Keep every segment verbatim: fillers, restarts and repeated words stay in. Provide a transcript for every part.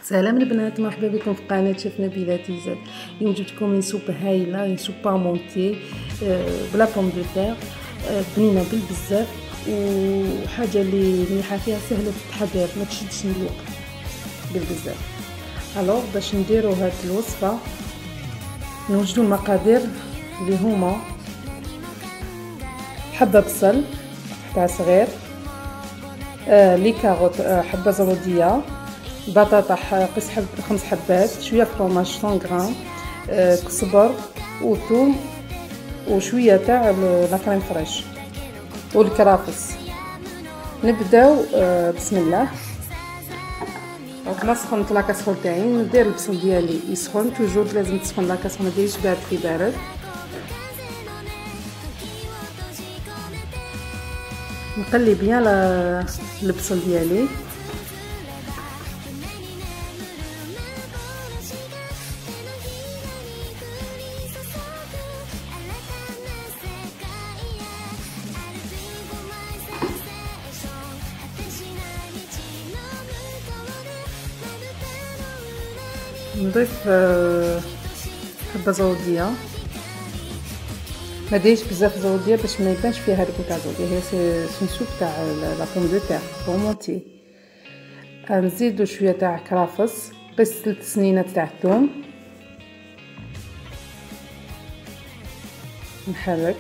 سلام البنات، مرحبا بكم في قناه شيف نبيله تيزاد. اليوم جبتكم من سوب هايله، سوب بارمونتي بلا بوم دو تير، بنينه بالبزاف وحاجه اللي مليحه فيها سهله في التحضير، ما تشدش الوقت بالبزاف. الوغ باش نديرو هاد الوصفه نوجدو المقادير اللي هما حبه بصل تاع صغير، آه لي كاروت، آه حبه زروديه، بطاطا قص حب خمس حبات، شويه فرomاج مية غرام، آه كزبر وثوم وشويه تاع لا كريم فريش والكرافس. نبداو آه بسم الله. دونك سخنت لاكاسرول تاعي، ندير البصل ديالي يسخن، توجور لازم تسخن لاكاسرول، ما ديريش بارد في بارد. نقلي بيان البصل ديالي، نضيف حبه زوديه، ما دايرش بزاف زوديه باش ما يبانش فيها هذاك تاع زوديه، هي سي سوب تاع لا بوم دو تير بارمونتي. نزيدو شويه تاع كرافس، قص ثلاث سنينات تاع الثوم، نحرك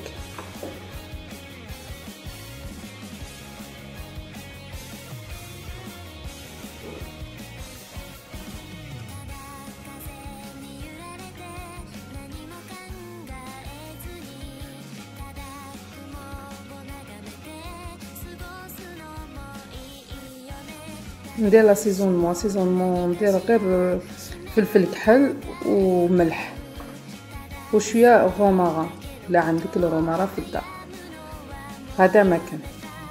ندير لا سيزونمون سيزونمون ندير غير فلفل كحل وملح وشويه رومارا، لا عندك الرومارا في الدار هذا ما كان.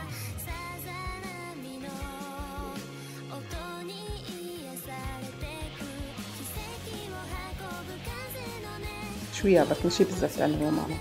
شويه بس ماشي بزاف تاع الرومارا.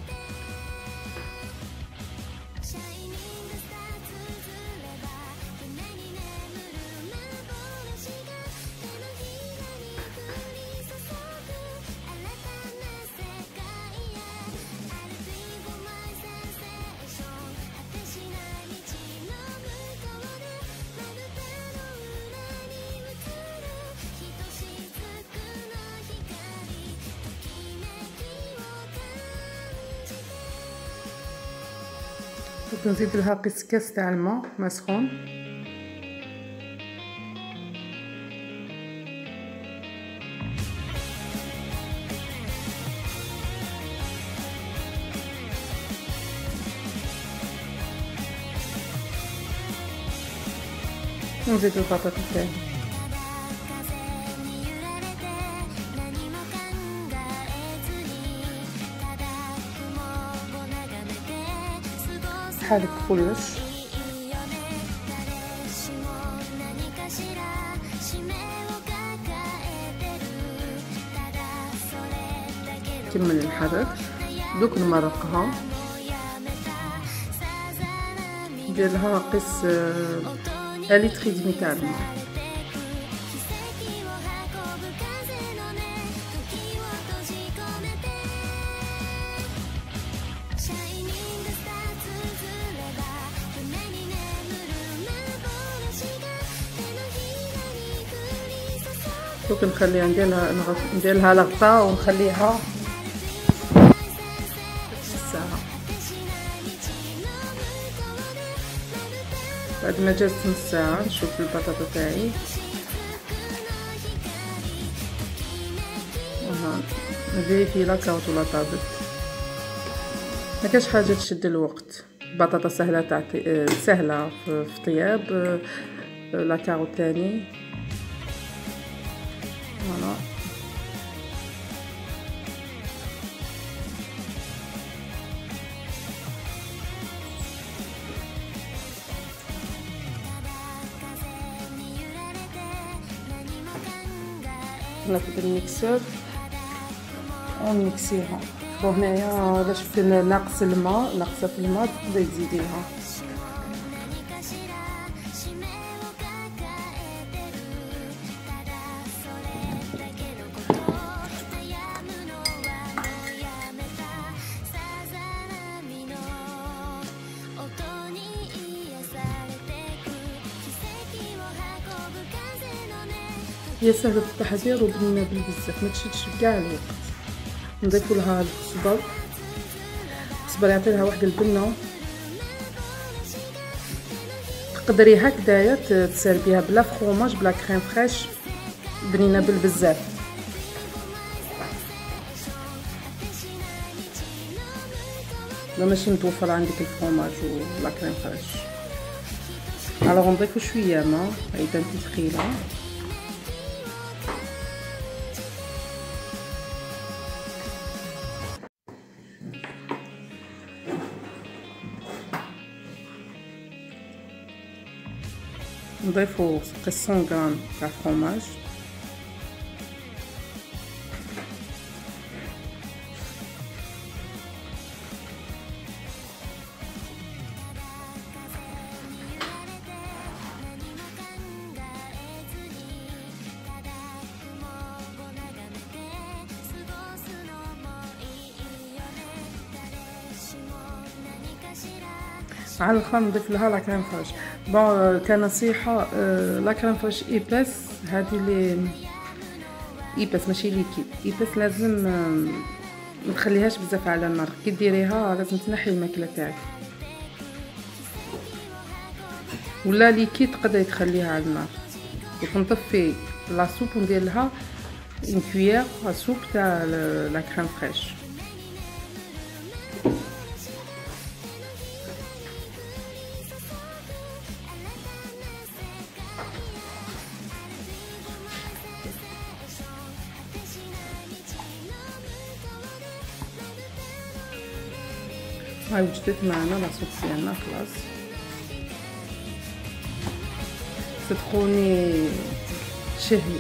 نزيد لها قيس كاس تاع الماء مسخون، ونزيد البطاطا تاعي، حالك كلش. كمل نحرك، دوك نمرقها، ندير لها قيس لتر ودمي تاع الماء. دوك نخليها ندير لها ندير لها لغطه ونخليها نص ساعه. بعد ما جات نص ساعه نشوف البطاطا تاعي، ها نفيريفي لا كاوط ولا طابت، ما كاش حاجه تشد الوقت. البطاطا سهله تاع سهله في الطياب، لا كاوط تاني فوالا. ناخد الميكسور ونميكسيها. وهنايا الا شفتي ناقص الماء ناقصه في الماء تقدري تزيديها. هي سهله التحضير وبنينه بزاف، ما تشدش كاع الوقت. نضيفوا لها الصبر، الصبر يعطي لها واحد البنه. تقدري هكذايا تسربيها بلا فروماج بلا كريم فريش، بنينه بالبزاف. لا ماشي متوفر عندك الفرomاج ولا كريم فريش. الوغ نضيفو شويه ما اذا انت ثقيله. نضيفو مية غرام تاع فرomاج. على الاخر نضيف لها لا كريم فريش. بون كنصيحه، لا كريم فريش ايباس، هذه لي ايباس ماشي ليكيد. ايباس لازم ما تخليهاش بزاف على النار، كي ديريها لازم تنحي الماكله تاعك. ولا ليكيد تقدري تخليها على النار. دوك نطفي لا سوب وندير لها اون كويير سوب تاع لا كريم فريش. هاي وجدت معنا لاصوص ديالنا خلاص. صدقوني شهي.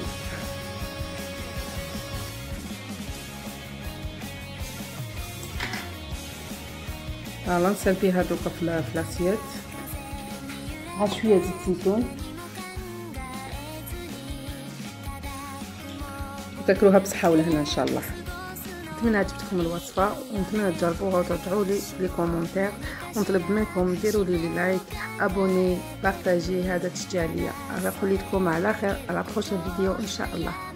فوالا نسلبيها دوكا في لاسيات مع شويه زيت زيتون وتاكلوها بصحه والهنا ان شاء الله. نتمنى عجبتكم الوصفه ونتمنى تجربوها وترجعوا لي لي كومونتير، ونطلب منكم ديروا لي لايك، ابوني، بارطاجي، هذا تشجيع ليا. نقول لكم على خير على بروشين فيديو ان شاء الله.